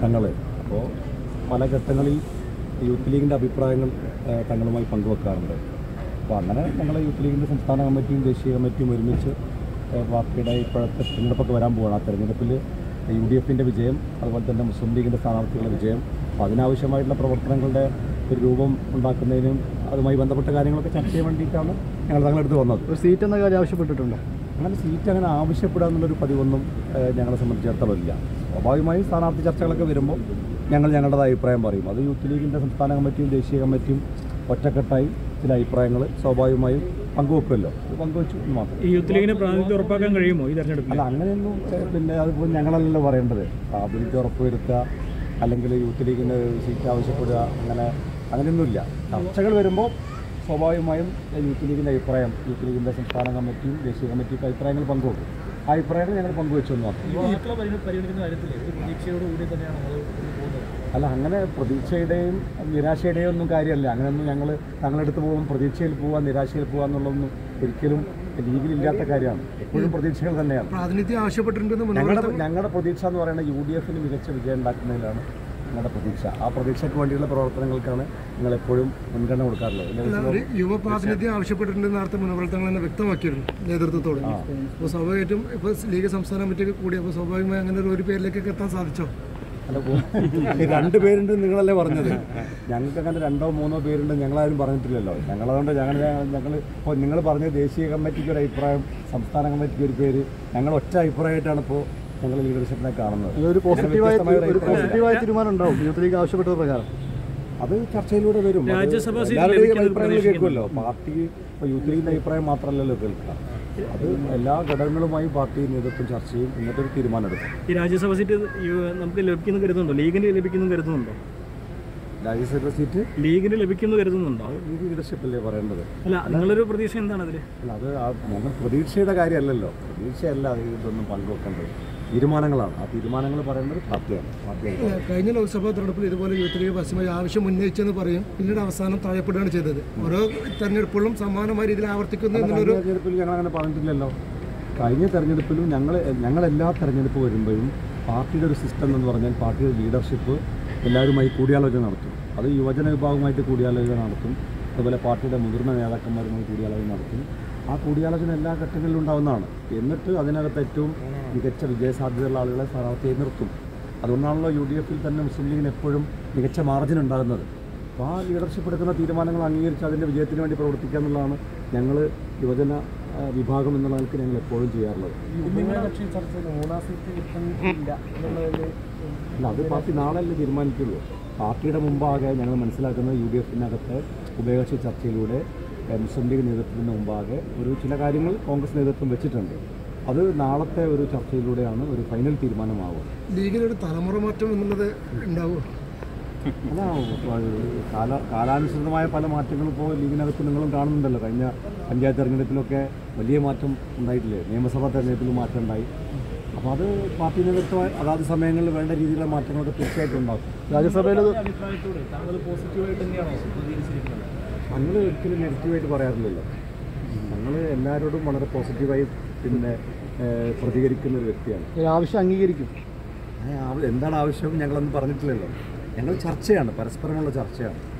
തങ്ങൾ. അപ്പോൾ പല ഘട്ടങ്ങളിൽ യൂത്ത് ലീഗിൻ്റെ അഭിപ്രായങ്ങൾ തങ്ങളുമായി പങ്കുവെക്കാറുണ്ട്. അപ്പോൾ അങ്ങനെ ഞങ്ങൾ യൂത്ത് ലീഗിൻ്റെ സംസ്ഥാന കമ്മിറ്റിയും ദേശീയ കമ്മിറ്റിയും ഒരുമിച്ച് പാർട്ടിയുടെ ഇപ്പോഴത്തെ തിരഞ്ഞെടുപ്പൊക്കെ വരാൻ പോവുകയാണ്. ആ തിരഞ്ഞെടുപ്പിൽ UDFൻ്റെ വിജയം, അതുപോലെ തന്നെ മുസ്ലിം ലീഗിൻ്റെ സ്ഥാനാർത്ഥികളുടെ വിജയം, അപ്പോൾ അതിനാവശ്യമായിട്ടുള്ള പ്രവർത്തനങ്ങളുടെ ഒരു രൂപം ഉണ്ടാക്കുന്നതിനും അതുമായി ബന്ധപ്പെട്ട കാര്യങ്ങളൊക്കെ ചർച്ച ചെയ്യാൻ വേണ്ടിയിട്ടാണ് ഞങ്ങൾ തങ്ങളെടുത്ത് വന്നത്. ഒരു സീറ്റ് എന്ന കാര്യം ആവശ്യപ്പെട്ടിട്ടുണ്ടോ? അങ്ങനെ സീറ്റ് അങ്ങനെ ആവശ്യപ്പെടുക എന്നുള്ളൊരു പതിവൊന്നും ഞങ്ങളെ സംബന്ധിച്ചിടത്തോളം ഇല്ല. സ്വാഭാവികമായും സ്ഥാനാർത്ഥി ചർച്ചകളൊക്കെ വരുമ്പോൾ ഞങ്ങളുടെ അഭിപ്രായം പറയും. അത് യൂത്ത് ലീഗിൻ്റെ സംസ്ഥാന കമ്മിറ്റിയും ദേശീയ കമ്മിറ്റിയും ഒറ്റക്കെട്ടായി ചില അഭിപ്രായങ്ങൾ സ്വാഭാവികമായും പങ്കുവെക്കുമല്ലോ. അത് പങ്കുവെച്ചു മാത്രം. ഈ യൂത്ത് ലീഗിന് പ്രാതിനിധ്യം ഉറപ്പാക്കാൻ കഴിയുമോ ഈ തെരഞ്ഞെടുപ്പിൽ? അല്ല, അങ്ങനെയൊന്നും പിന്നെ അതിപ്പോൾ ഞങ്ങളല്ലല്ലോ പറയേണ്ടത്. പ്രാതിനിധ്യം ഉറപ്പുവരുത്തുക അല്ലെങ്കിൽ യൂത്ത് ലീഗിന് സീറ്റ് ആവശ്യപ്പെടുക അങ്ങനെയൊന്നുമില്ല. ചർച്ചകൾ വരുമ്പോൾ സ്വാഭാവികമായും യൂത്ത് ലീഗിൻ്റെ അഭിപ്രായം, യൂത്ത് ലീഗിൻ്റെ സംസ്ഥാന കമ്മിറ്റിയും ദേശീയ കമ്മിറ്റിയും അഭിപ്രായങ്ങൾ പങ്കുവെക്കും. ആ അഭിപ്രായങ്ങൾ ഞങ്ങൾ പങ്കുവെച്ചു എന്ന് മാത്രം. അല്ല, അങ്ങനെ പ്രതീക്ഷയുടെയും നിരാശയുടെയും ഒന്നും കാര്യമല്ല. അങ്ങനെയൊന്നും ഞങ്ങൾ തങ്ങളെടുത്ത് പോകും പ്രതീക്ഷയിൽ പോവുക നിരാശയിൽ പോവുക എന്നുള്ളതൊന്നും ഒരിക്കലും ലീഗിലില്ലാത്ത കാര്യമാണ്. എപ്പോഴും പ്രതീക്ഷകൾ തന്നെയാണ്. പ്രാതിനിധ്യം ആവശ്യപ്പെട്ടിട്ടുണ്ട്. ഞങ്ങളുടെ പ്രതീക്ഷ എന്ന് പറയുന്നത് UDFന് മികച്ച വിജയം ഉണ്ടാക്കുന്നതിലാണ് ഞങ്ങളുടെ പ്രതീക്ഷ. ആ പ്രതീക്ഷയ്ക്ക് വേണ്ടിയുള്ള പ്രവർത്തനങ്ങൾക്കാണ് ഞങ്ങൾ എപ്പോഴും മുൻഗണന കൊടുക്കാറുള്ളത്. യുവ പ്രാതിനിധ്യം ആവശ്യപ്പെട്ടിട്ടുണ്ടെന്ന് നേരത്തെ മുൻപ്രവർത്തനങ്ങൾ തന്നെ വ്യക്തമാക്കിയിരുന്നു നേതൃത്വത്തോട്. അപ്പോൾ സ്വാഭാവികമായിട്ടും ഇപ്പോൾ ലീഗ് സംസ്ഥാന കമ്മിറ്റിയൊക്കെ കൂടി, അപ്പോൾ സ്വാഭാവികമായി അങ്ങനെ ഒരു പേരിലേക്കൊക്കെ എത്താൻ സാധിച്ചോ? അല്ല, 2 പേരുണ്ട് നിങ്ങളല്ലേ പറഞ്ഞത്. ഞങ്ങൾക്ക് അങ്ങനെ 2 or 3 പേരുണ്ട് ഞങ്ങളാരും പറഞ്ഞിട്ടില്ലല്ലോ. ഞങ്ങളതുകൊണ്ട് ഞങ്ങൾ ഇപ്പോൾ നിങ്ങൾ പറഞ്ഞ ദേശീയ കമ്മിറ്റിക്ക് ഒരു അഭിപ്രായം, സംസ്ഥാന കമ്മിറ്റിക്ക് ഒരു പേര്, ഞങ്ങൾ ഒറ്റ അഭിപ്രായമായിട്ടാണ് ഇപ്പോൾ ഞങ്ങൾ ലീഡർഷിപ്പിനെ കാണുന്നത്. ഒരു പോസിറ്റീവായ തീരുമാനം ഉണ്ടാവും യൂത്ത് ലീഗ് ആവശ്യപ്പെട്ട പ്രകാരം. അത് ചർച്ചയിലൂടെ വരും. എല്ലാവരുടെയും അഭിപ്രായങ്ങൾ കേൾക്കുമല്ലോ. പാർട്ടി ഇപ്പോൾ യൂത്ത് ലീഗിൻ്റെ അഭിപ്രായം മാത്രമല്ലല്ലോ കേൾക്കുക. അത് എല്ലാ ഘടകങ്ങളുമായി പാർട്ടി നേതൃത്വം ചർച്ച ചെയ്യും, എന്നിട്ടൊരു തീരുമാനം എടുക്കും. ഈ രാജ്യസഭ സീറ്റ് നമുക്ക് ലഭിക്കുന്നു കരുതുന്നുണ്ടോ? ലീഗിന് ലഭിക്കുന്നു കരുതുന്നുണ്ടോ? രാജ്യസഭ സീറ്റ് ലീഗിന് ലഭിക്കുന്നു കരുതുന്നുണ്ടോ? ലീഗ് ലീഡർഷിപ്പല്ലേ പറയേണ്ടത്. അല്ല, നിങ്ങളൊരു പ്രതീക്ഷ എന്താണ് അതിൽ? അല്ല, അത് ഞങ്ങൾ പ്രതീക്ഷയുടെ കാര്യമല്ലല്ലോ. പ്രതീക്ഷയല്ല ഇതൊന്നും പങ്കുവെക്കേണ്ടത്. തീരുമാനങ്ങളാണ്. ആ തീരുമാനങ്ങൾ പറയുന്നത് പാർട്ടിയാണ്. കഴിഞ്ഞ ലോക്സഭാ തെരഞ്ഞെടുപ്പിൽ ഇതുപോലെ യൂത്ത് ലീഗ് പരസ്യമായി ആവശ്യം ഉന്നയിച്ചെന്ന് പറയും, പിന്നീട് അവസാനം താഴെപ്പെടുകയാണ് ചെയ്തത്. ഓരോ തെരഞ്ഞെടുപ്പുകളും സമാനമായ രീതിയിൽ ആവർത്തിക്കുന്നു എന്നുള്ളൊരു തെരഞ്ഞെടുപ്പിൽ ഞങ്ങൾ അങ്ങനെ പറഞ്ഞിട്ടില്ലല്ലോ. കഴിഞ്ഞ തെരഞ്ഞെടുപ്പിലും ഞങ്ങൾ എല്ലാ തെരഞ്ഞെടുപ്പ് വരുമ്പോഴും പാർട്ടിയുടെ ഒരു സിസ്റ്റം എന്ന് പറഞ്ഞാൽ പാർട്ടിയുടെ ലീഡർഷിപ്പ് എല്ലാവരുമായി കൂടിയാലോചന നടത്തും. അത് യുവജന വിഭാഗവുമായിട്ട് കൂടിയാലോചന നടത്തും, അതുപോലെ പാർട്ടിയുടെ മുതിർന്ന നേതാക്കന്മാരുമായി കൂടിയാലോചന നടത്തും. ആ കൂടിയാലോചന എല്ലാ ഘട്ടങ്ങളിലും ഉണ്ടാവുന്നതാണ്. എന്നിട്ട് അതിനകത്ത് ഏറ്റവും മികച്ച വിജയസാധ്യതയുള്ള ആളുകളെ സ്ഥാനാർത്ഥിയായി നിർത്തും. അതുകൊണ്ടാണല്ലോ UDFൽ തന്നെ മുസ്ലിം ലീഗിന് എപ്പോഴും മികച്ച മാർജിൻ ഉണ്ടാകുന്നത്. അപ്പോൾ ആ ലീഡർഷിപ്പ് എടുക്കുന്ന തീരുമാനങ്ങൾ അംഗീകരിച്ച് അതിൻ്റെ വിജയത്തിന് വേണ്ടി പ്രവർത്തിക്കുക എന്നുള്ളതാണ് ഞങ്ങൾ യുവജന വിഭാഗം എന്നുള്ള നിലയ്ക്ക് ഞങ്ങൾ എപ്പോഴും ചെയ്യാറുള്ളത്. അല്ല, അത് പാർട്ടി നാളെയല്ലേ തീരുമാനിക്കുള്ളൂ. പാർട്ടിയുടെ മുമ്പാകെ ഞങ്ങൾ മനസ്സിലാക്കുന്നത് UDFനകത്തെ ഉഭയകക്ഷി ചർച്ചയിലൂടെ മുസ്ലിം ലീഗ് നേതൃത്വത്തിന് മുമ്പാകെ ചില കാര്യങ്ങൾ കോൺഗ്രസ് നേതൃത്വം വെച്ചിട്ടുണ്ട്. അത് നാളത്തെ ഒരു ചർച്ചയിലൂടെയാണ് ഒരു ഫൈനൽ തീരുമാനമാവുക. ലീഗിലൊരു തലമുറ മാറ്റം എന്നുള്ളത് ഉണ്ടാവുമോ? അല്ല, കാലാനുസൃതമായ പല മാറ്റങ്ങളും ഇപ്പോൾ ലീഗിനകത്ത് നിങ്ങളും കാണുന്നുണ്ടല്ലോ. കഴിഞ്ഞ പഞ്ചായത്ത് തെരഞ്ഞെടുപ്പിലൊക്കെ വലിയ മാറ്റം ഉണ്ടായിട്ടില്ലേ? നിയമസഭാ തെരഞ്ഞെടുപ്പിലും മാറ്റം ഉണ്ടായി. അപ്പോൾ അത് പാർട്ടി നേതൃത്വം അതാത് സമയങ്ങളിൽ വേണ്ട രീതിയിലുള്ള മാറ്റങ്ങളൊക്കെ തീർച്ചയായിട്ടും ഉണ്ടാകും. രാജ്യസഭയിൽ ഞങ്ങൾ ഒരിക്കലും നെഗറ്റീവായിട്ട് പറയാറില്ലല്ലോ. ഞങ്ങൾ എല്ലാവരോടും വളരെ പോസിറ്റീവായി പ്രതികരിക്കുന്ന ഒരു വ്യക്തിയാണ്. ആവശ്യം അംഗീകരിക്കും. എന്താണ് ആവശ്യം ഞങ്ങളൊന്നും പറഞ്ഞിട്ടില്ലല്ലോ. ഞങ്ങൾ ചർച്ചയാണ്, പരസ്പരമുള്ള ചർച്ചയാണ്.